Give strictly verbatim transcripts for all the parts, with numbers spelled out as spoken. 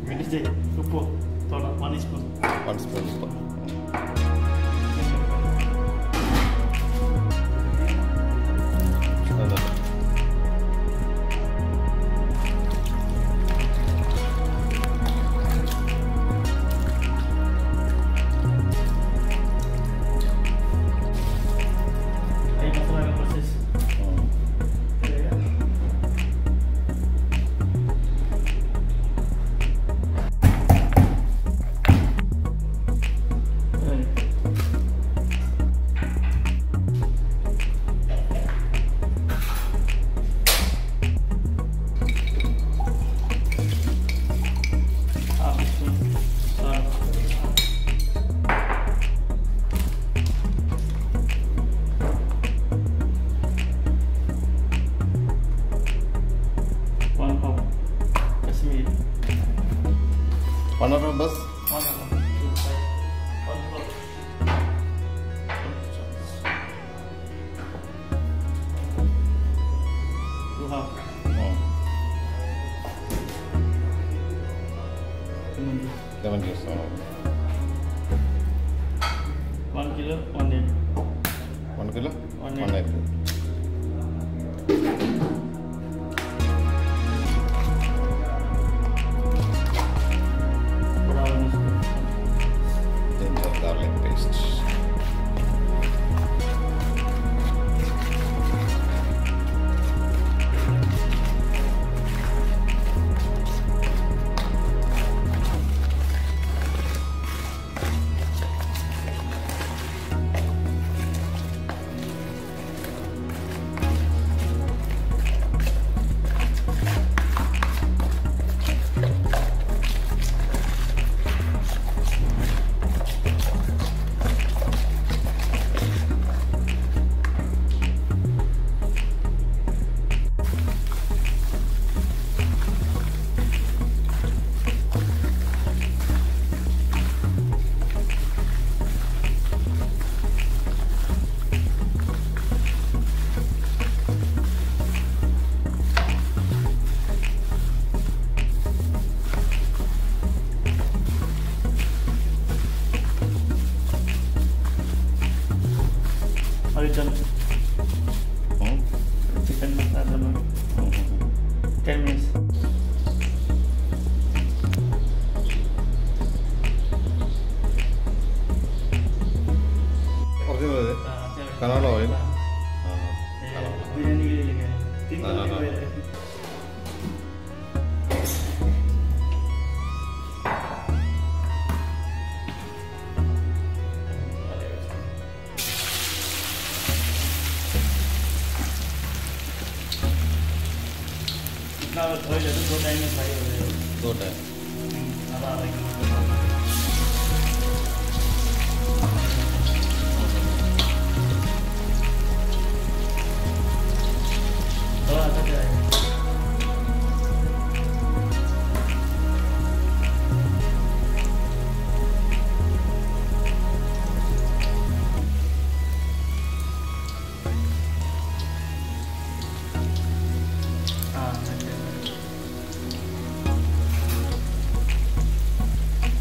Wednesday, pupuk, tolak one spoon. One spoon. One of bus? One of them. Two, five. One of Two half. Oh. Lemon juice. Lemon juice. Oh. One kilo, one egg. One kilo? One One egg. egg. Garlic paste. Are you done? Hmm? Chicken masala. Mm-hmm. Ten minutes. Original is it? Canola oil? Biryani के लिए लेके आए। तीन हाँ, हाँ, kilo हाँ। है। इतना थोड़ी देर दो टाइम में फ्राई हो जाएगा। दो टाइम। आधा आधा किलो। थोड़ा सा जाएगा। हाँ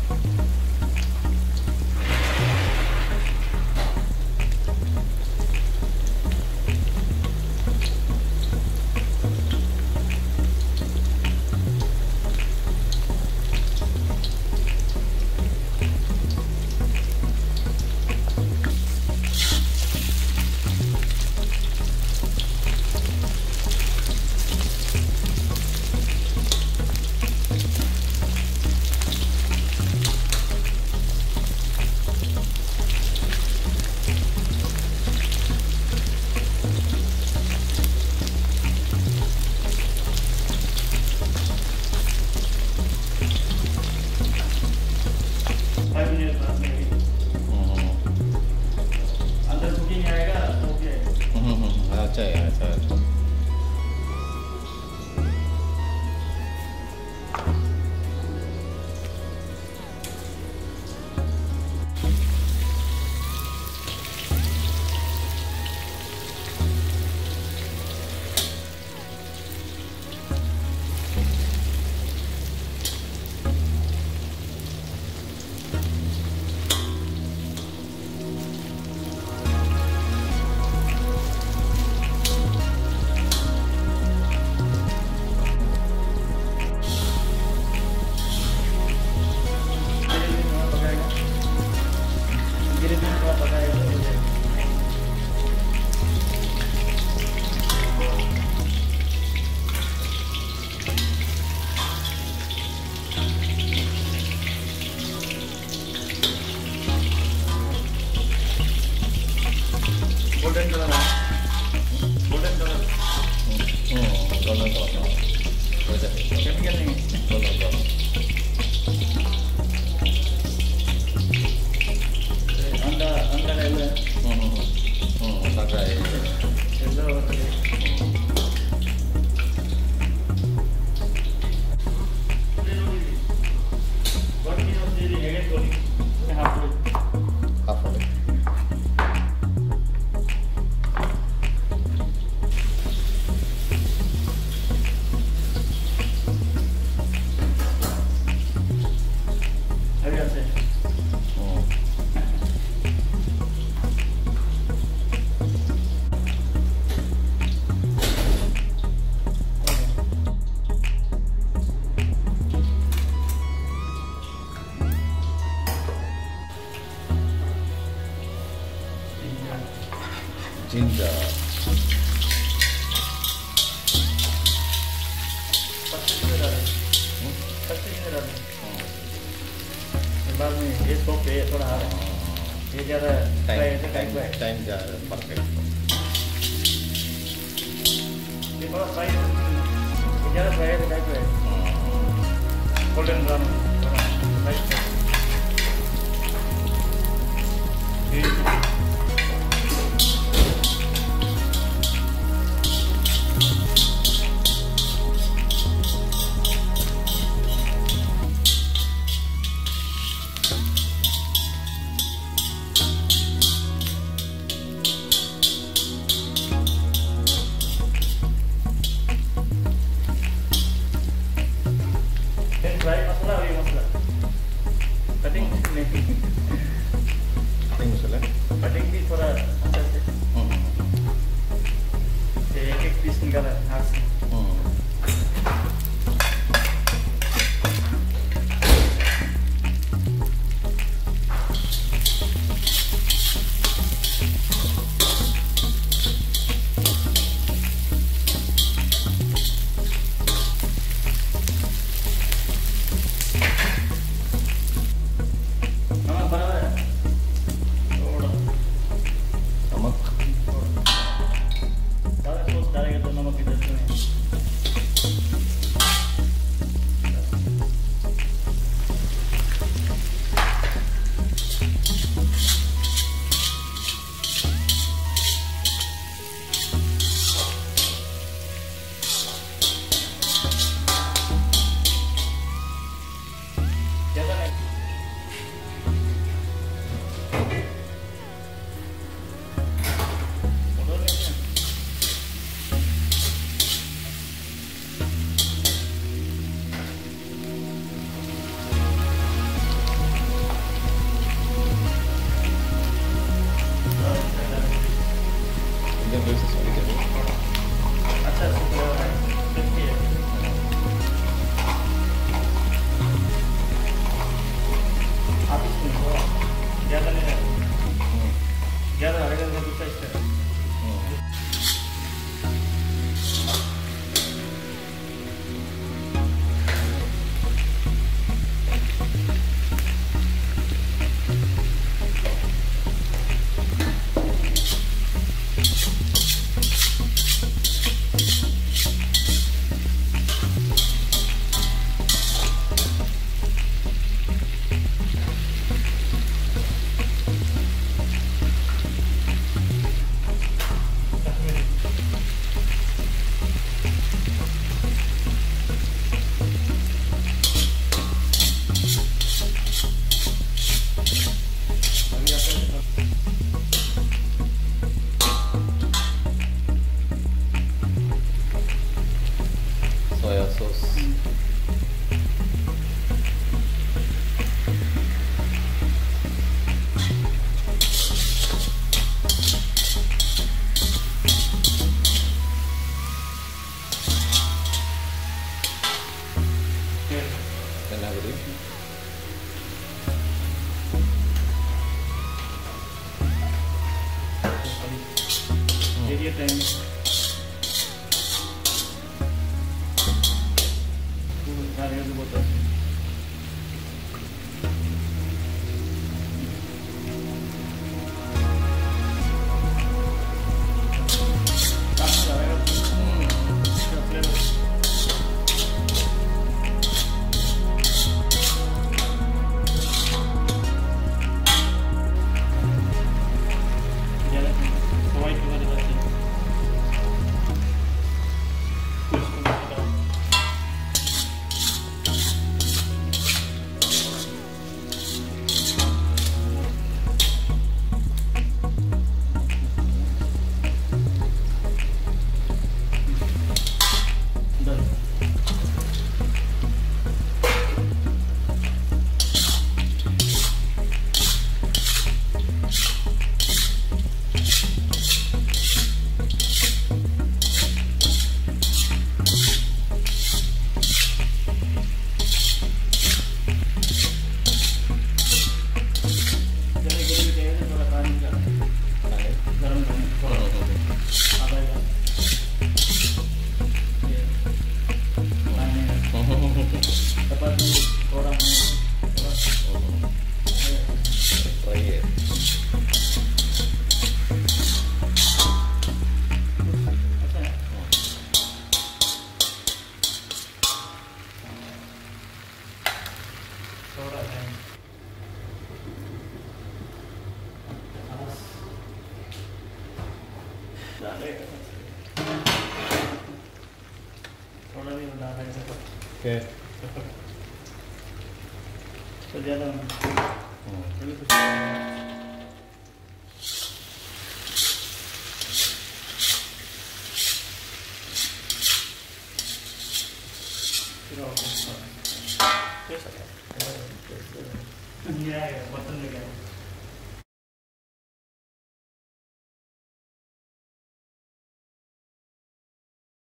ginger. पत्ते कितने डाले? पत्ते कितने डाले? बाद में ये सॉफ्ट है थोड़ा हार्ड है ये ज़्यादा फ्राई ऐसे टाइप का है टाइम ज़्यादा परफेक्ट ये थोड़ा फ्राई ये ज़्यादा फ्राई ऐसे टाइप का है गोल्डन ब्राउन थोड़ा लाइट फ्राई मसाला और ये मसाला कटिंग नहीं कटिंग मसाला कटिंग भी थोड़ा अच्छा से एक एक पीस निकाला हाथ से अच्छा आप इसमें ज़्यादा नहीं ज़्यादा हरेगा तो दूसरा इस तरह soy sauce then have it area time सारे जो बोलते हैं काफी रहेगा इसका फ्लेवर ज़्यादा व्हाइट कलर का चाहिए इसको खाने से ओके तो ज़्यादा हम्म कैसा है? बर्तन में क्या